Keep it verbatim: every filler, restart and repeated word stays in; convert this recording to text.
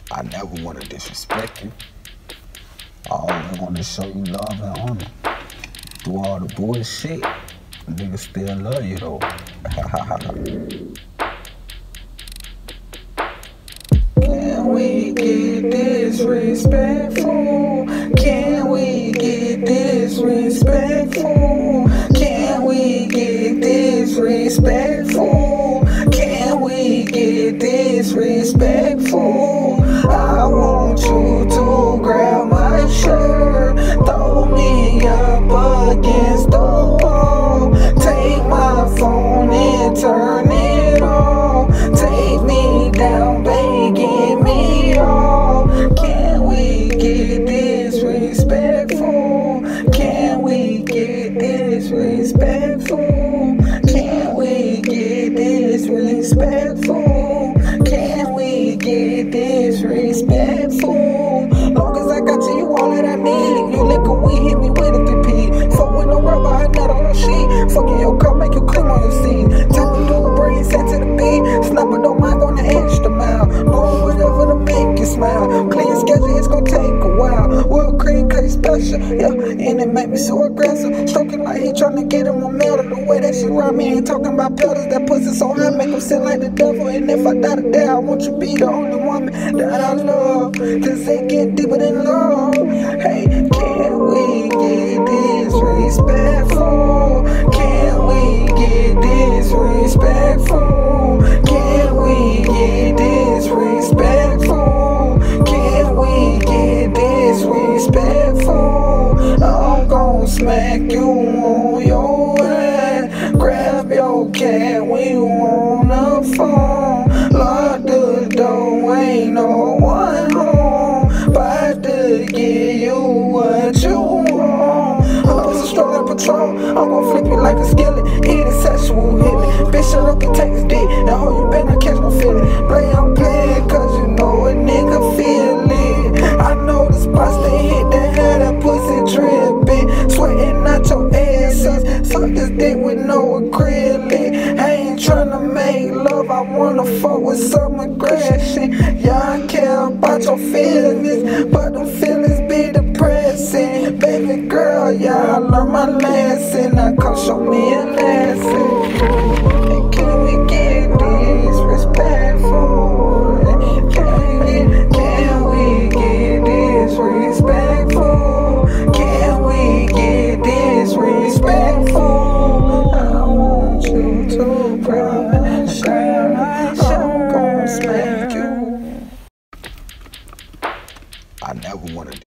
I never want to disrespect you. I always want to show you love and honor. Through all the bullshit, niggas still love you though. Can we get disrespectful? Can we get disrespectful? Can we get disrespectful? Can we get disrespectful? I want you to grab my shirt, throw me up against the wall, take my phone and turn it on, take me down, begging me off. Can we get disrespectful? Can we get disrespectful? Can we get disrespectful? Can we get disrespectful? Long as I got you, you all that I need. You liquor, we hit me with a three P. Fuck with no rubber, I nut on your sheet. Fucking your car, make you clean on your seat. Take me to a brain, set to the beat. Snapper, don't mind going the extra mile. Doing whatever to make you smile. Clean schedule, it's gonna take a while. World cream, cause special, yeah. And it make me so aggressive. Stroking like he trying to get him a medal. The way that she ride me, ain't talking about pedals. That pussy so high, make him sit like the devil. And if I die today, I want you to be the only woman that I love. Cause they get deeper than love. Hey, can we get disrespectful? Can we get disrespectful? Can we get disrespectful? Can we get disrespectful? I'm gon' smack you on your ass, grab your cat, we on the phone, lock the door, ain't no one home, about to give you what you want. I'm so strong like Patrol, I'm gon' flip you like a skillet, eat a sexual hit. Bitch, shut up and take this dick, and hold you better not catch no feeling. Play, I'm playing, cause you know a nigga feel it. I know the spots they hit that had that pussy dripping, sweating out your asses. Suck this dick with no acrylic. I ain't tryna make love, I wanna fuck with some aggression. Yeah, I care about your feelings, but them feelings be depressing. Baby girl, yeah, I learned my lesson. Now come show me a lesson. And can we get disrespectful? Can we, can we get disrespectful? Can we get disrespectful? I want you to grab my shirt, I'm gon' smack you. I never wanna